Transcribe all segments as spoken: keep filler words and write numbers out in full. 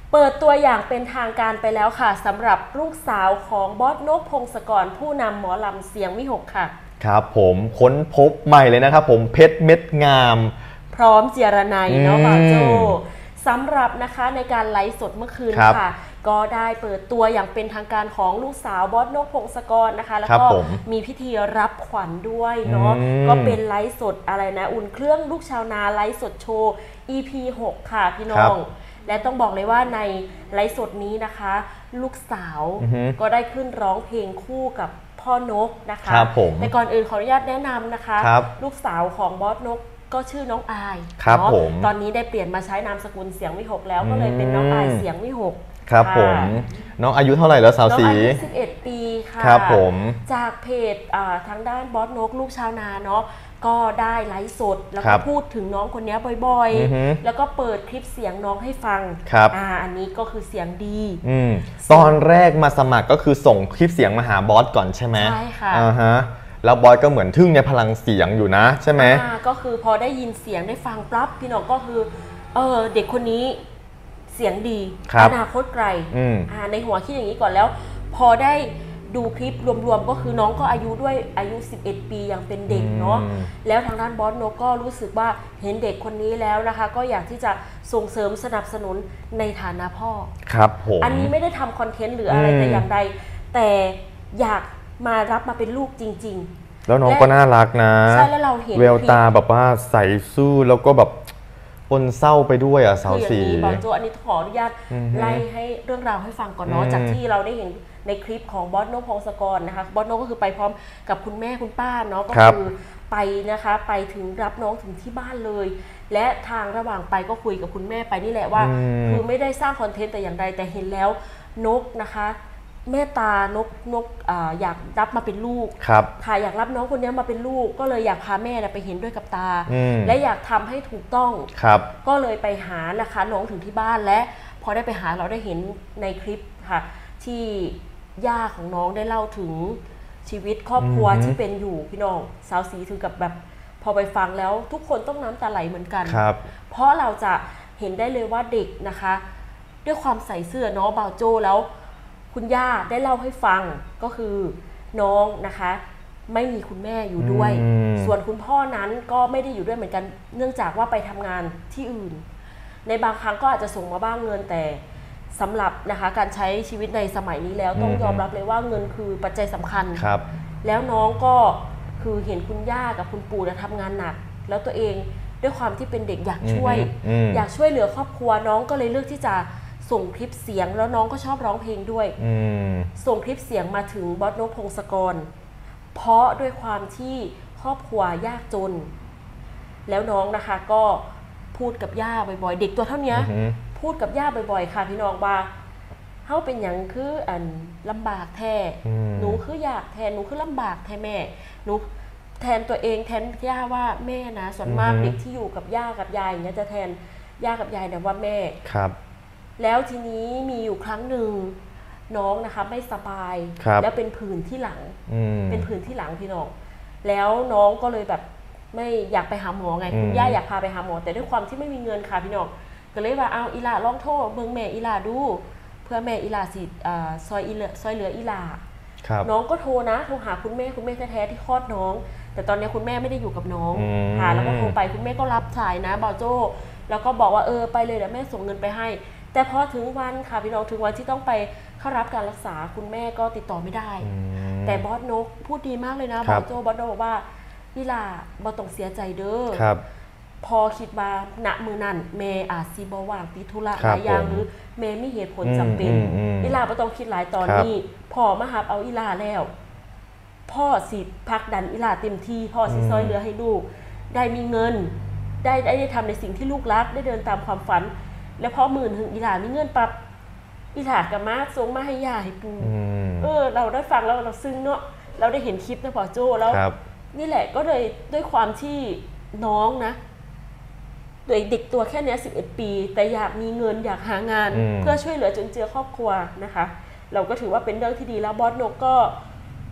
เปิดตัวอย่างเป็นทางการไปแล้วค่ะสำหรับลูกสาวของบอสนกพงศกรผู้นำหมอลำเสียงวิหกค่ะครับผมค้นพบใหม่เลยนะครับผมเพชรเม็ดงามพร้อมเจรนัยเนาะบ่าวโจสำหรับนะคะในการไลฟ์สดเมื่อคืนค่ะก็ได้เปิดตัวอย่างเป็นทางการของลูกสาวบอสนกพงศกรนะคะแล้วก็มีพิธีรับขวัญด้วยเนาะก็เป็นไลฟ์สดอะไรนะอุ่นเครื่องลูกชาวนาไลฟ์สดโชว์ อี พี หกค่ะพี่น้องและต้องบอกเลยว่าในไลฟ์สดนี้นะคะลูกสาวก็ได้ขึ้นร้องเพลงคู่กับพ่อนกนะคะแต่ก่อนอื่นขออนุญาตแนะนำนะคะลูกสาวของบอสนกก็ชื่อน้องอายเนาะตอนนี้ได้เปลี่ยนมาใช้นามสกุลเสียงวิหกแล้วก็เลยเป็นน้องอายเสียงวิหกครับผมน้องอายุเท่าไหร่แล้วสาวสีน้องอายุสิบเอ็ดปีค่ะครับผมจากเพจทางด้านบอสนกลูกชาวนาเนาะก็ได้ไลฟ์สดแล้วก็พูดถึงน้องคนนี้บ่อยๆแล้วก็เปิดคลิปเสียงน้องให้ฟังอ่าอันนี้ก็คือเสียงดีตอนแรกมาสมัครก็คือส่งคลิปเสียงมาหาบอสก่อนใช่ไหมใช่ค่ะอ่าฮะแล้วบอสก็เหมือนทึ่งในพลังเสียงอยู่นะใช่ไหมอ่าก็คือพอได้ยินเสียงได้ฟังปั๊บพี่น้องก็คือเออเด็กคนนี้เสียงดีอนาคตไกลอ่าในหัวคิดอย่างนี้ก่อนแล้วพอได้ดูคลิปรวมๆก็คือน้องก็อายุด้วยอายุสิบเอ็ดปียังเป็นเด็กเนาะแล้วทางด้านบอสนกก็รู้สึกว่าเห็นเด็กคนนี้แล้วนะคะก็อยากที่จะส่งเสริมสนับสนุนในฐานะพ่อครับผมอันนี้ไม่ได้ทำคอนเทนต์หรืออะไรแต่อย่างใดแต่อยากมารับมาเป็นลูกจริงๆแล้วน้องก็น่ารักนะใช่แล้วเราเห็นแววตาแบบว่าใสสู้แล้วก็แบบปนเศร้าไปด้วยอ่ะสาวสีบางตัวอันนี้ขออนุญาตไล่ให้เรื่องราวให้ฟังก่อนเนาะจากที่เราได้เห็นในคลิปของบอสนกพงศกรนะคะบอสนกก็คือไปพร้อมกับคุณแม่คุณป้าเนาะก็คือไปนะคะไปถึงรับน้องถึงที่บ้านเลยและทางระหว่างไปก็คุยกับคุณแม่ไปนี่แหละว่าคือไม่ได้สร้างคอนเทนต์แต่อย่างใดแต่เห็นแล้วนกนะคะเมตตานกนก อ, อยากรับมาเป็นลูกค่ะอยากรับน้องคนนี้มาเป็นลูกก็เลยอยากพาแม่ไปเห็นด้วยกับตาและอยากทำให้ถูกต้องก็เลยไปหานะคะน้องถึงที่บ้านและพอได้ไปหาเราได้เห็นในคลิปค่ะที่ย่าของน้องได้เล่าถึงชีวิตครอบครัวที่เป็นอยู่พี่น้องสาวสีถึงกับแบบพอไปฟังแล้วทุกคนต้องน้ำตาไหลเหมือนกันเพราะเราจะเห็นได้เลยว่าเด็กนะคะด้วยความใส่เสื้อเนาะบ่าวโจแล้วคุณย่าได้เล่าให้ฟังก็คือน้องนะคะไม่มีคุณแม่อยู่ด้วยส่วนคุณพ่อนั้นก็ไม่ได้อยู่ด้วยเหมือนกันเนื่องจากว่าไปทำงานที่อื่นในบางครั้งก็อาจจะส่งมาบ้างเงินแต่สำหรับนะคะการใช้ชีวิตในสมัยนี้แล้วต้องยอมรับเลยว่าเงินคือปัจจัยสำคัญแล้วน้องก็คือเห็นคุณย่ากับคุณปู่ทำงานหนักแล้วตัวเองด้วยความที่เป็นเด็กอยากช่วยอยากช่วยเหลือครอบครัวน้องก็เลยเลือกที่จะส่งคลิปเสียงแล้วน้องก็ชอบร้องเพลงด้วยส่งคลิปเสียงมาถึงบอสนกพงศกรเพราะด้วยความที่ครอบครัวยากจนแล้วน้องนะคะก็พูดกับย่าบ่อยๆเด็กตัวเท่านี้พูดกับย่าบ่อยๆค่ะพี่น้องว่าเฮาเป็นอย่างคืออันลำบากแท้หนูคืออยากแทนหนูคือลำบากแท้แม่หนูแทนตัวเองแทนย่าว่าแม่นะส่วนมากเด็กที่อยู่กับย่ากับยายอย่างเงี้ยจะแทนย่ากับยายเนี่ยว่าแม่ครับแล้วทีนี้มีอยู่ครั้งหนึ่งน้องนะคะไม่สบายแล้วเป็นผื่นที่หลังเป็นผื่นที่หลังพี่น้องแล้วน้องก็เลยแบบไม่อยากไปหาหมอไงคุณย่าอยากพาไปหาหมอแต่ด้วยความที่ไม่มีเงินค่ะพี่น้องก็เลยว่าเอาอีหล่าลองโทรเบิ่งแม่อีหล่าดูเพื่อแม่อีหล่าสิซอยอีเหลือซอยเหลืออีหล่าน้องก็โทรนะโทรหาคุณแม่คุณแม่แท้ๆที่คลอดน้องแต่ตอนนี้คุณแม่ไม่ได้อยู่กับน้องค่ะแล้วก็โทรไปคุณแม่ก็รับสายนะบ่าวโจ้แล้วก็บอกว่าเออไปเลยเดี๋ยวแม่ส่งเงินไปให้แต่พอถึงวันค่ะพี่น้องถึงวันที่ต้องไปเข้ารับการรักษาคุณแม่ก็ติดต่อไม่ได้แต่บอสนกพูดดีมากเลยนะบอสโจบอสนกบอกว่านี่ล่ะบอสต้องเสียใจเด้อพอคิดว่าณมือนั่นเมย์อาจซีบว่างติดธุระหลายอย่างหรือเมย์มีเหตุผลจำเป็นนี่ล่ะบอสต้องคิดหลายตอนนี้พ่อมาหับเอาอีล่าแล้วพ่อสิพักดันอีล่าเต็มที่พ่อสิซอยเหลือให้ลูกได้มีเงินได้ได้ทำในสิ่งที่ลูกรักได้เดินตามความฝันแล้วพอหมื่นถึงอีหลามีเงินปั๊บอีหลากับมาส่งมาให้ย่าให้ปูเออเราได้ฟังแล้วเราซึ้งเนาะเราได้เห็นคลิปนะพอโจแล้วนี่แหละก็เลยด้วยความที่น้องนะโดยเด็กตัวแค่นี้สิบเอ็ดปีแต่อยากมีเงินอยากหางานเพื่อช่วยเหลือจนเจือครอบครัวนะคะเราก็ถือว่าเป็นเรื่องที่ดีแล้วบอสนกก็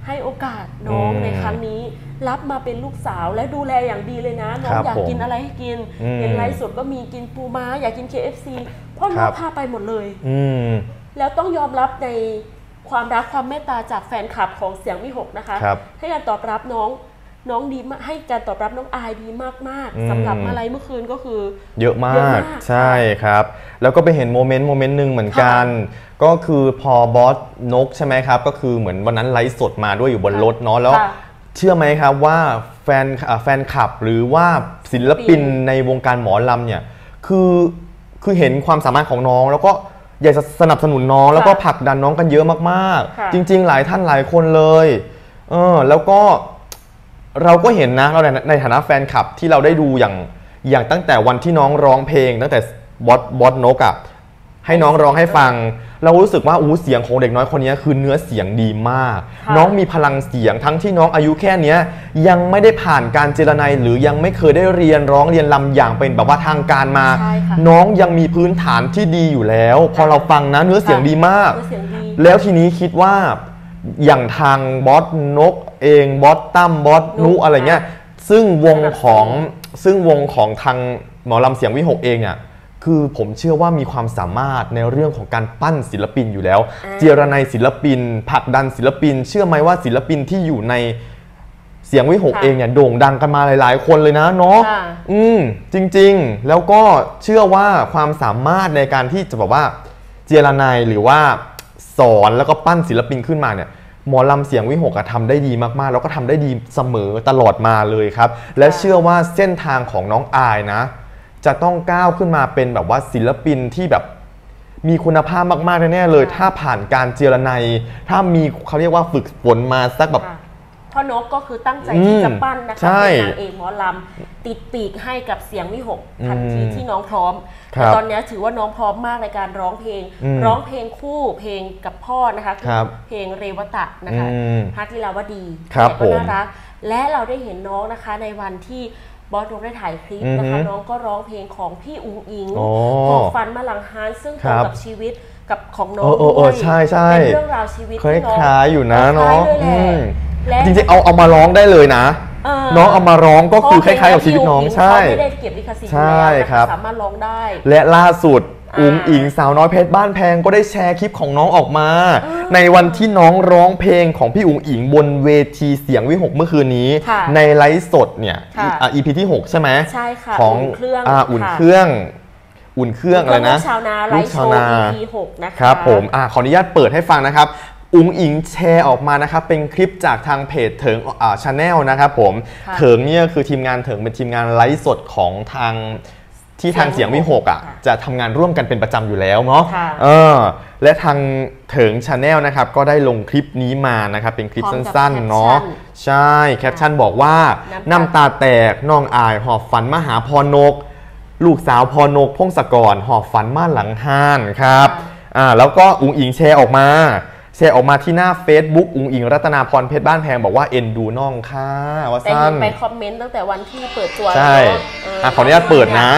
ให้โอกาสน้องในครั้งนี้รับมาเป็นลูกสาวและดูแลอย่างดีเลยนะน้องอยากกินอะไรให้กินเห็นไลฟ์สดก็มีกินปูม้าอยากกิน เค เอฟ ซี พ่อน้องพาไปหมดเลยแล้วต้องยอมรับในความรักความเมตตาจากแฟนคลับของเสียงวิหกนะคะให้การตอบรับน้องน้องดีมากให้การตอบรับน้องอายดีมากๆสำหรับมาลัยเมื่อคืนก็คือเยอะมากใช่ครับแล้วก็ไปเห็นโมเมนต์โมเมนต์หนึ่งเหมือนกันก็คือพอบอสนกใช่ไหมครับก็คือเหมือนวันนั้นไลฟ์สดมาด้วยอยู่บนรถเนาะแล้วเชื่อไหมครับว่าแฟนแฟนคลับหรือว่าศิลปินในวงการหมอลำเนี่ยคือคือเห็นความสามารถของน้องแล้วก็อยากจะสนับสนุนน้องแล้วก็ผลักดันน้องกันเยอะมากๆจริงๆหลายท่านหลายคนเลยเออแล้วก็เราก็เห็นนะเราในฐานะแฟนคลับที่เราได้ดูอย่างอย่างตั้งแต่วันที่น้องร้องเพลงตั้งแต่บอสบอสนกอะให้น้องร้องให้ฟังเรารู้สึกว่าอู้เสียงของเด็กน้อยคนนี้คือเนื้อเสียงดีมากน้องมีพลังเสียงทั้งที่น้องอายุแค่นี้ยังไม่ได้ผ่านการเจรไนหรือยังไม่เคยได้เรียนร้องเรียนลำอย่างเป็นแบบว่าทางการมาน้องยังมีพื้นฐานที่ดีอยู่แล้วพอเราฟังนะเนื้อเสียงดีมากแล้วทีนี้คิดว่าอย่างทางบอสนกเองบอสตั้มบอสนุอะไรเงี้ยซึ่งวงของซึ่งวงของทางหมอลำเสียงวิหกเองเนี่ยคือผมเชื่อว่ามีความสามารถในเรื่องของการปั้นศิลปินอยู่แล้วเจรไนศิลปินผลักดันศิลปินเชื่อไหมว่าศิลปินที่อยู่ในเสียงวิหกเองเนี่ยโด่งดังกันมาหลายๆคนเลยนะเนาะอืมจริงๆแล้วก็เชื่อว่าความสามารถในการที่จะบอกว่าเจรไนหรือว่าสอนแล้วก็ปั้นศิลปินขึ้นมาเนี่ยหมอลำเสียงวิหกทำได้ดีมากๆแล้วก็ทำได้ดีเสมอตลอดมาเลยครับและเชื่อว่าเส้นทางของน้องอายนะจะต้องก้าวขึ้นมาเป็นแบบว่าศิลปินที่แบบมีคุณภาพมากๆแน่ๆเลยถ้าผ่านการเจรไนถ้ามีเขาเรียกว่าฝึกฝนมาสักแบบพ่อนกก็คือตั้งใจที่จะปั้นนะคะเป็นนางเอกหมอลำติดปีกให้กับเสียงวิหกทันทีที่น้องพร้อมแต่ตอนนี้ถือว่าน้องพร้อมมากในการร้องเพลงร้องเพลงคู่เพลงกับพ่อนะคะคือเพลงเรวตะนะคะฮักลีลาวดีแต่ก็น่ารักและเราได้เห็นน้องนะคะในวันที่บอสนกได้ถ่ายคลิปนะคะน้องก็ร้องเพลงของพี่อุ๋งอิงหอบฝันมาหลังฮานซึ่งตรงกับชีวิตกับของน้องด้วยเป็นเรื่องราวชีวิตที่น้องคล้ายอยู่นะเนาะจริงๆเอาเอามาร้องได้เลยนะน้องเอามาร้องก็คือคล้ายๆกับชีวิตน้องใช่ไม่ได้เก็บลิขสิทธิ์แล้วสามารถร้องได้และล่าสุดอุ๋งอิงสาวน้อยเพชรบ้านแพงก็ได้แชร์คลิปของน้องออกมาในวันที่น้องร้องเพลงของพี่อุ๋งอิงบนเวทีเสียงวิหกเมื่อคืนนี้ในไลฟ์สดเนี่ย อี พี ที่หกใช่ไหมใช่ค่ะของอุ่นเครื่องอุ่นเครื่องอะไรนะลูกชาวนาไลฟ์โชว์ อี พี หกนะคะครับผมอ่าขออนุญาตเปิดให้ฟังนะครับอุ๋งอิงแชร์ออกมานะครับเป็นคลิปจากทางเพจเถิงอ่าชาแนลนะครับผมเถิงเนี่ยคือทีมงานเถิงเป็นทีมงานไลฟ์สดของทางที่ทางเสียงวิหกอ่ะจะทำงานร่วมกันเป็นประจำอยู่แล้วเนาะเออและทางเถิงชาแนลนะครับก็ได้ลงคลิปนี้มานะครับเป็นคลิปสั้นๆเนาะใช่แคปชั่นบอกว่าน้ำตาแตกน้องอายหอบฝันมาหาพรนกลูกสาวพรนกพงศกรหอบฝันมาหลังห้านครับอ่าแล้วก็อุ๋งอิงแชร์ออกมาแชร์ออกมาที่หน้า Facebook อุ๋งอิงรัตนาพรเพชรบ้านแพงบอกว่าเอ็นดูน้องค่ะว่าสั้นแต่เห็นไปคอมเมนต์ตั้งแต่วันที่เปิดตัวใช่อ่ะขออนุญาตเปิดนะ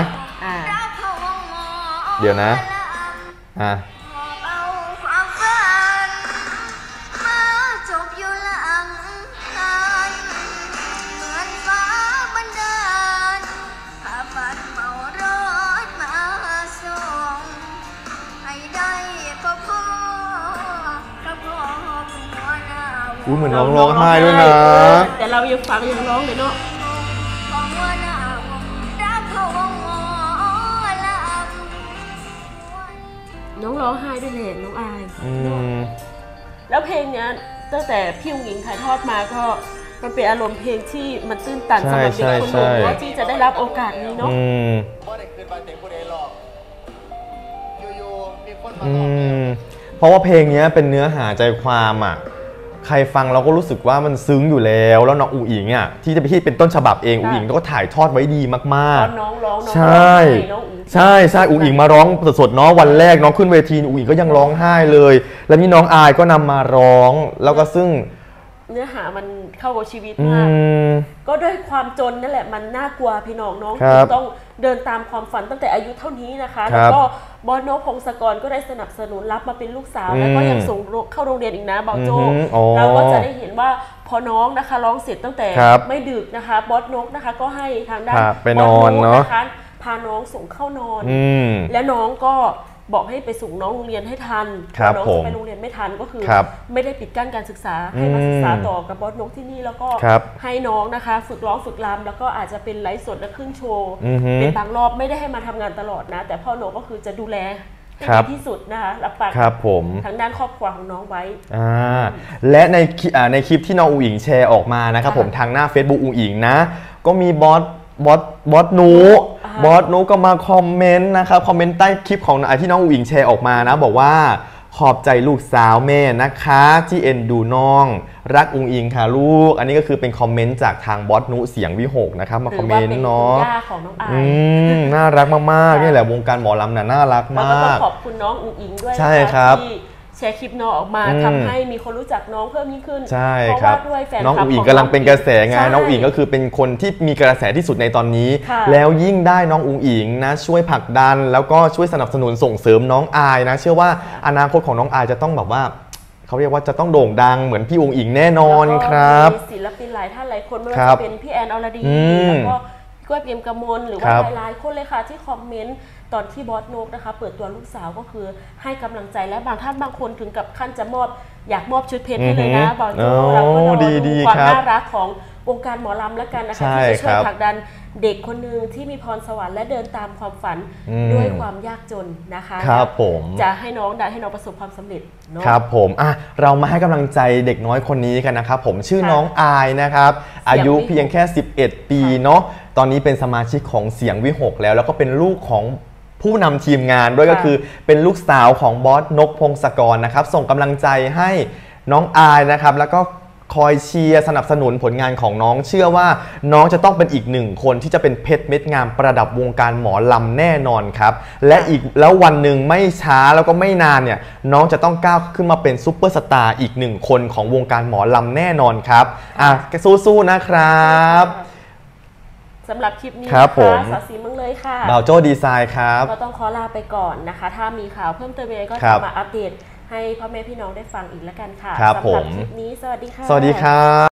เดี๋ยวนะอ่ะอุ้ยเหมือนน้องร้องไห้ด้วยนะแต่เรายังฟังยังร้องเลยเนาะน้องร้องไห้ด้วยเลยน้องอายแล้วเพลงเนี้ยตั้งแต่พี่อุ๋งอิงถ่ายทอดมาก็มันเป็นอารมณ์เพลงที่มันตื้นตันสำหรับเด็กคนหนึ่งว่าที่จะได้รับโอกาสนี้เนาะเพราะว่าเพลงนี้เป็นเนื้อหาใจความอ่ะใครฟังเราก็รู้สึกว่ามันซึ้งอยู่แล้วแล้วน้องอุ๋งอิงอ่ะที่จะไปที่เป็นต้นฉบับเองอุ๋งอิงก็ถ่ายทอดไว้ดีมากๆน้องร้องใช่ใช่ใช่อุ๋งอิงมาร้องสดๆเนาะวันแรกน้องขึ้นเวทีอุ๋งอิงก็ยังร้องไห้เลยแล้วนี่น้องอายก็นำมาร้องแล้วก็ซึ่งเนื้อหามันเข้ากับชีวิตมากก็ด้วยความจนนั่นแหละมันน่ากลัวพี่น้องน้องต้องเดินตามความฝันตั้งแต่อายุเท่านี้นะคะแล้วก็บอสโนพงศกรก็ได้สนับสนุนรับมาเป็นลูกสาวแล้วก็ยังส่งเข้าโรงเรียนอีกนะเบาโจเราก็จะได้เห็นว่าพอน้องนะคะร้องเสร็จตั้งแต่ไม่ดึกนะคะบอสนกนะคะก็ให้ทางด้านบอสนกนะคะพาน้องส่งเข้านอนแล้วน้องก็บอกให้ไปส่งน้องโรงเรียนให้ทันน้องจะไปโรงเรียนไม่ทันก็คือไม่ได้ปิดกั้นการศึกษาให้มาศึกษาต่อกับบอสนกที่นี่แล้วก็ให้น้องนะคะฝึกร้องฝึกรำแล้วก็อาจจะเป็นไลฟ์สดและขึ้นโชว์เป็นบางรอบไม่ได้ให้มาทำงานตลอดนะแต่พ่อโนก็คือจะดูแลให้ดีที่สุดนะคะรับปากทางด้านครอบครัวของน้องไว้และในในคลิปที่น้องอุ๋งอิงแชร์ออกมานะครับผมทางหน้า Facebook อุ๋งอิงนะก็มีบอสบอสบอสนูบอสนูก็มาคอมเมนต์นะครับคอมเมนต์ใต้คลิปของที่น้องอุ๋งอิงแชร์ออกมานะบอกว่าขอบใจลูกสาวแม่นะคะที่เอ็นดูน้องรักอุ๋งอิงค่ะลูกอันนี้ก็คือเป็นคอมเมนต์จากทางบอสนูเสียงวิหกนะครับมาคอมเมนต์เนาะอืมน่ารักมากๆนี่แหละวงการหมอลำน่ะน่ารักมากแล้วก็ต้องขอบคุณน้องอุ๋งอิงด้วยใช่ครับที่แชร์คลิปน้องออกมาทำให้มีคนรู้จักน้องเพิ่มยิ่งขึ้นใช่ครับน้องอุ๋งอิงกำลังเป็นกระแสไงน้องอุ๋งอิงก็คือเป็นคนที่มีกระแสที่สุดในตอนนี้แล้วยิ่งได้น้องอุ๋งอิงนะช่วยผลักดันแล้วก็ช่วยสนับสนุนส่งเสริมน้องอายนะเชื่อว่าอนาคตของน้องอายจะต้องแบบว่าเขาเรียกว่าจะต้องโด่งดังเหมือนพี่อุ๋งอิงแน่นอนครับศิลปินหลายท่านหลายคนไม่ว่าจะเป็นพี่แอนอรดีแล้วก็ก้อยเปียมกมลหรือว่าหลายๆคนเลยค่ะที่คอมเมนต์ตอนที่บอสโนกนะคะเปิดตัวลูกสาวก็คือให้กำลังใจและบางท่านบางคนถึงกับขั้นจะมอบอยากมอบชุดเพชรให้เลยนะบอสโนกเราก็ดูความน่ารักของวงการหมอลำแล้วกันนะคะที่จะช่วยผลักดันเด็กคนหนึ่งที่มีพรสวรรค์และเดินตามความฝันด้วยความยากจนนะคะครับผมจะให้น้องได้ให้น้องประสบความสำเร็จครับผมอ่ะเรามาให้กำลังใจเด็กน้อยคนนี้กันนะครับผมชื่อน้องอายนะครับอายุเพียงแค่สิบเอ็ดปีเนาะตอนนี้เป็นสมาชิกของเสียงวิหกแล้วแล้วก็เป็นลูกของผู้นำทีมงานด้วยก็คือเป็นลูกสาวของบอสนกพงศกรนะครับส่งกำลังใจให้น้องอายนะครับแล้วก็คอยเชียร์สนับสนุนผลงานของน้องเชื่อว่าน้องจะต้องเป็นอีกหนึ่งคนที่จะเป็นเพชรเม็ดงามประดับวงการหมอลำแน่นอนครับและอีกแล้ววันหนึ่งไม่ช้าแล้วก็ไม่นานเนี่ยน้องจะต้องก้าวขึ้นมาเป็นซุปเปอร์สตาร์อีกหนึ่งคนของวงการหมอลำแน่นอนครับอ่ะสู้ๆนะครับสำหรับคลิปนี้นะคะสาวสีมึงเลยค่ะบ่าวโจ้ดีไซน์ครับก็ต้องขอลาไปก่อนนะคะถ้ามีข่าวเพิ่มเติมยังไงก็จะมาอัปเดตให้พ่อแม่พี่น้องได้ฟังอีกแล้วกันค่ะสำหรับคลิปนี้สวัสดีค่ะสวัสดีครับ